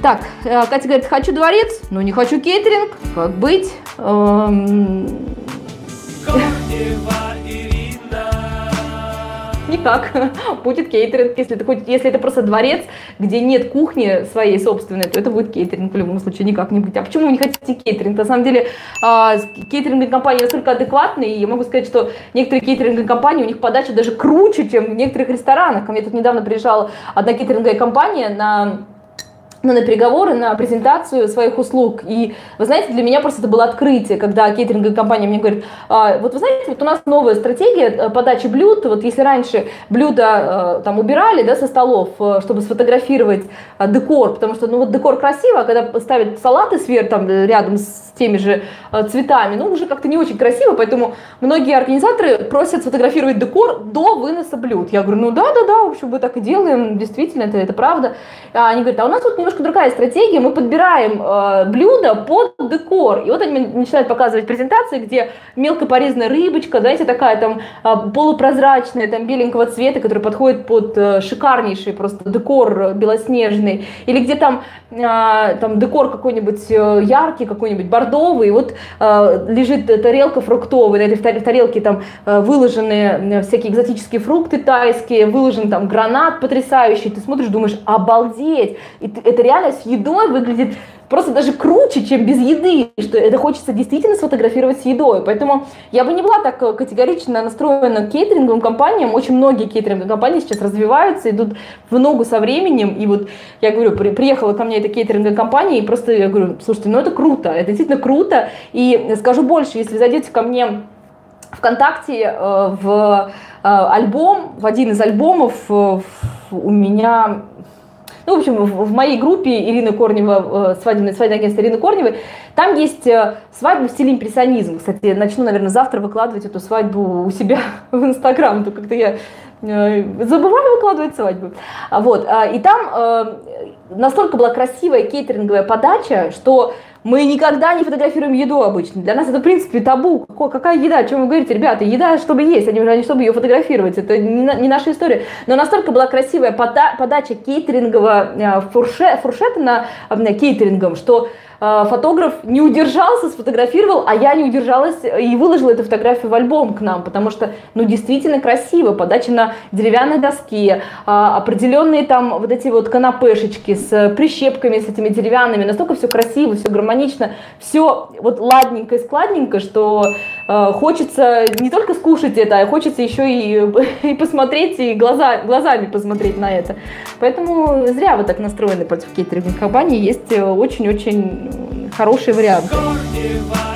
Так, Катя говорит, хочу дворец, но не хочу кейтеринг. Как быть? Никак. Будет кейтеринг. Если это просто дворец, где нет кухни своей собственной, то это будет кейтеринг в любом случае, никак не будет. А почему вы не хотите кейтеринг? На самом деле, кейтеринговые компании настолько адекватные, и я могу сказать, что некоторые кейтеринговые компании, у них подача даже круче, чем в некоторых ресторанах. Ко мне тут недавно приезжала одна кейтеринговая компания на переговоры, на презентацию своих услуг. И, вы знаете, для меня просто это было открытие, когда кейтеринговая компания мне говорит, вот вы знаете, вот у нас новая стратегия подачи блюд, вот если раньше блюда там убирали, да, со столов, чтобы сфотографировать декор, потому что, ну вот декор красиво, а когда ставят салаты сверху, там, рядом с теми же цветами, ну уже как-то не очень красиво, поэтому многие организаторы просят сфотографировать декор до выноса блюд. Я говорю, ну да, в общем, мы так и делаем, действительно, это правда. Они говорят, а у нас вот немножко другая стратегия, мы подбираем блюда под декор. И вот они начинают показывать презентации, где мелко порезанная рыбочка, знаете, такая там полупрозрачная, там беленького цвета, которая подходит под шикарнейший просто декор белоснежный. Или где там декор какой-нибудь яркий, какой-нибудь бордовый, и вот лежит тарелка фруктовая, на этой тарелке там выложены всякие экзотические фрукты тайские, выложен там гранат потрясающий, ты смотришь, думаешь, обалдеть, и это реально с едой выглядит просто даже круче, чем без еды, что это хочется действительно сфотографировать с едой. Поэтому я бы не была так категорично настроена к кейтеринговым компаниям. Очень многие кейтеринговые компании сейчас развиваются, идут в ногу со временем. И вот я говорю, приехала ко мне эта кейтеринговая компания, и просто я говорю, слушайте, ну это круто, это действительно круто. И скажу больше, если зайдете ко мне ВКонтакте в альбом, в один из альбомов у меня... Ну, в общем, в моей группе Ирины Корнева, свадебное агентство Ирины Корневой, там есть свадьба в стиле импрессионизм. Кстати, начну, наверное, завтра выкладывать эту свадьбу у себя в Инстаграм, то как-то я забываю выкладывать свадьбу. Вот. И там настолько была красивая кейтеринговая подача, что мы никогда не фотографируем еду обычно. Для нас это, в принципе, табу. Какая еда? О чем вы говорите? Ребята, еда, чтобы есть, а не чтобы ее фотографировать. Это не наша история. Но настолько была красивая подача кейтерингового фуршета кейтерингом, что фотограф не удержался, сфотографировал, а я не удержалась и выложила эту фотографию в альбом к нам, потому что, ну, действительно красиво, подача на деревянной доске, определенные там вот эти вот канапешечки с прищепками, с этими деревянными, настолько все красиво, все гармонично, все вот ладненько и складненько, что хочется не только скушать это, а хочется еще и посмотреть, и глазами посмотреть на это. Поэтому зря вы так настроены против кейтеринговых компаний, есть очень-очень хороший вариант.